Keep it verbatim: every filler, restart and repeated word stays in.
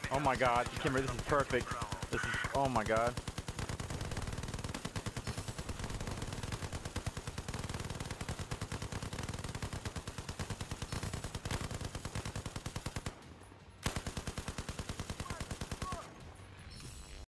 Oh my god, Kimber, this is perfect. This is, oh my god.